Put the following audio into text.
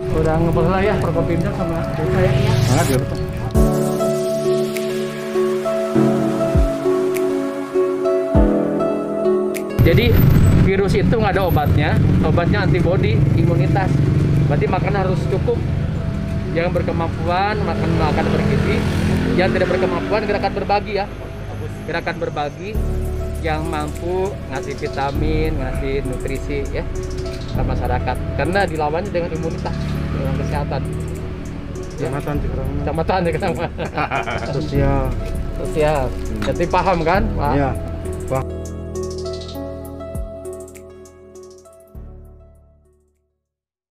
udah ngebahas lah ya Forkopimda sama desa ya. Sangat ya betul. Jadi virus itu nggak ada obatnya antibodi, imunitas. Berarti makan harus cukup. Yang berkemampuan makan bergizi, yang tidak berkemampuan gerakan berbagi ya. Gerakan berbagi yang mampu ngasih vitamin, ngasih nutrisi ya ke masyarakat. Karena dilawannya dengan imunitas, dengan kesehatan. Kecamatan Cikarang. Kecamatan ya kenapa? Sosial. Sosial. Jadi paham kan, Pak? Iya.